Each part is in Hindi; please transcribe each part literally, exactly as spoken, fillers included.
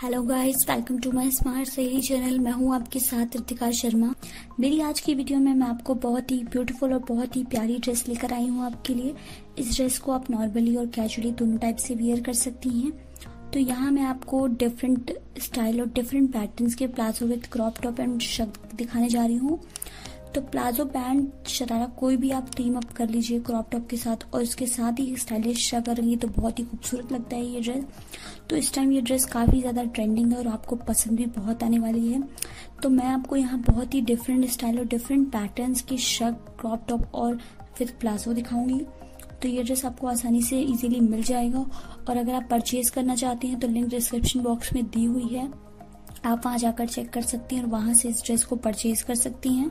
Hello guys, welcome to my smart Saheli channel. मैं हूं आपके साथ रितिका शर्मा। मेरी आज की वीडियो में मैं आपको बहुत ही ब्यूटीफुल और बहुत ही प्यारी ड्रेस लेकर आई हूं आपके लिए। इस ड्रेस को आप नॉर्मली और कैजुअली दोनों टाइप से वियर कर सकती हैं। तो यहाँ मैं आपको डिफरेंट स्टाइल और डिफरेंट पैटर्न्स के palazzo with crop top and shirt दिखाने जा रही हूँ। तो प्लाजो पैंट शरारा कोई भी आप टीम अप कर लीजिए क्रॉप टॉप के साथ, और इसके साथ ही स्टाइलिश शर्ट करेंगे तो बहुत ही खूबसूरत लगता है ये ड्रेस। तो इस टाइम ये ड्रेस काफ़ी ज़्यादा ट्रेंडिंग है और आपको पसंद भी बहुत आने वाली है। तो मैं आपको यहाँ बहुत ही डिफरेंट स्टाइल और डिफरेंट पैटर्न्स की शर्ट, क्रॉप टॉप और विद प्लाजो दिखाऊंगी। तो ये ड्रेस आपको आसानी से इजीली मिल जाएगा, और अगर आप परचेज करना चाहते हैं तो लिंक डिस्क्रिप्शन बॉक्स में दी हुई है, आप वहाँ जाकर चेक कर सकती हैं और वहाँ से इस ड्रेस को परचेज कर सकती हैं।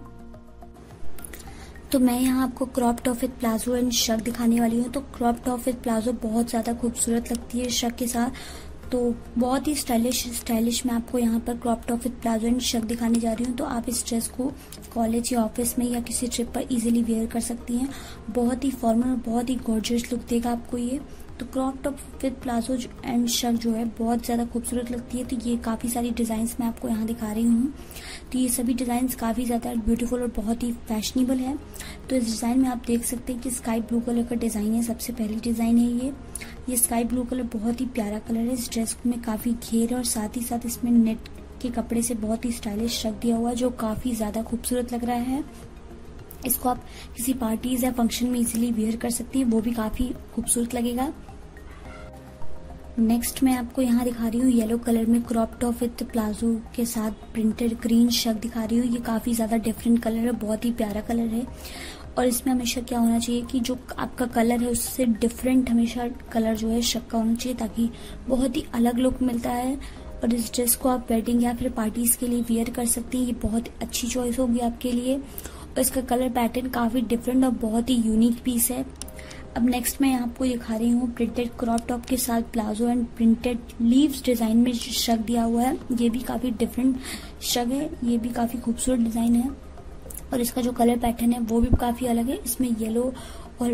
तो मैं यहाँ आपको crop top with palazzo and shirt दिखाने वाली हूँ। तो क्रॉप टॉप विद प्लाजो बहुत ज़्यादा खूबसूरत लगती है शर्ट के साथ, तो बहुत ही स्टाइलिश स्टाइलिश मैं आपको यहाँ पर crop top with palazzo and shirt दिखाने जा रही हूँ। तो आप इस ड्रेस को कॉलेज या ऑफिस में या किसी ट्रिप पर इजीली वेयर कर सकती हैं। बहुत ही फॉर्मल और बहुत ही गॉर्जियस लुक देगा आपको ये। तो crop top with palazzo and shirt जो है बहुत ज़्यादा खूबसूरत लगती है। तो ये काफ़ी सारी डिज़ाइंस मैं आपको यहाँ दिखा रही हूँ। तो ये सभी डिज़ाइंस काफ़ी ज़्यादा ब्यूटीफुल और बहुत ही फैशनेबल है। तो इस डिज़ाइन में आप देख सकते हैं कि स्काई ब्लू कलर का डिज़ाइन है। सबसे पहली डिज़ाइन है ये ये स्काई ब्लू कलर बहुत ही प्यारा कलर है। इस ड्रेस में काफ़ी घेर है और साथ ही साथ इसमें नेट के कपड़े से बहुत ही स्टाइलिश रख दिया हुआ है, जो काफ़ी ज़्यादा खूबसूरत लग रहा है। इसको आप किसी पार्टीज या फंक्शन में इजीली वेयर कर सकती हैं, वो भी काफ़ी खूबसूरत लगेगा। नेक्स्ट मैं आपको यहाँ दिखा रही हूँ येलो कलर में क्रॉप टॉप विद प्लाजो के साथ प्रिंटेड ग्रीन शर्ट दिखा रही हूँ। ये काफ़ी ज़्यादा डिफरेंट कलर है, बहुत ही प्यारा कलर है। और इसमें हमेशा क्या होना चाहिए कि जो आपका कलर है उससे डिफरेंट हमेशा कलर जो है शर्ट का होना चाहिए, ताकि बहुत ही अलग लुक मिलता है। और इस ड्रेस को आप वेडिंग या फिर पार्टीज के लिए वेयर कर सकती हैं। ये बहुत अच्छी चॉइस होगी आपके लिए। और इसका कलर पैटर्न काफ़ी डिफरेंट और बहुत ही यूनिक पीस है। अब नेक्स्ट मैं आपको दिखा रही हूँ प्रिंटेड क्रॉप टॉप के साथ palazzo and printed leaves design में शर्ट दिया हुआ है। ये भी काफ़ी डिफरेंट शर्ट है, ये भी काफ़ी खूबसूरत डिज़ाइन है। और इसका जो कलर पैटर्न है वो भी काफ़ी अलग है। इसमें येलो और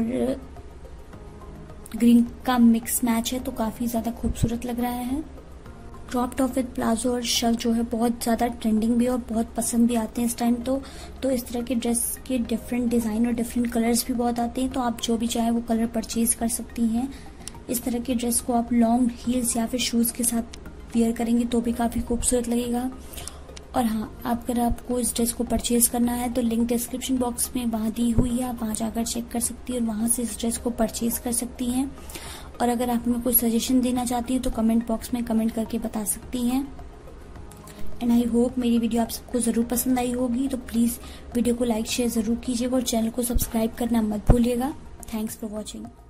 ग्रीन का मिक्स मैच है, तो काफ़ी ज़्यादा खूबसूरत लग रहा है। क्रॉप टॉप विद प्लाजो और शर्ट जो है बहुत ज़्यादा ट्रेंडिंग भी और बहुत पसंद भी आते हैं इस टाइम। तो तो इस तरह के ड्रेस के डिफरेंट डिज़ाइन और डिफरेंट कलर्स भी बहुत आते हैं, तो आप जो भी चाहें वो कलर परचेज कर सकती हैं। इस तरह के ड्रेस को आप लॉन्ग हील्स या फिर शूज़ के साथ वेयर करेंगे तो भी काफ़ी खूबसूरत लगेगा। और हाँ, अगर आपको इस ड्रेस को परचेज करना है तो लिंक डिस्क्रिप्शन बॉक्स में वहाँ दी हुई है, आप वहाँ जाकर चेक कर सकती हैं और वहाँ से इस ड्रेस को परचेज कर सकती हैं। और अगर आप हमें कोई सजेशन देना चाहती हैं तो कमेंट बॉक्स में कमेंट करके बता सकती हैं। एंड आई होप मेरी वीडियो आप सबको ज़रूर पसंद आई होगी। तो प्लीज़ वीडियो को लाइक शेयर ज़रूर कीजिएगा और चैनल को सब्सक्राइब करना मत भूलिएगा। Thanks for watching.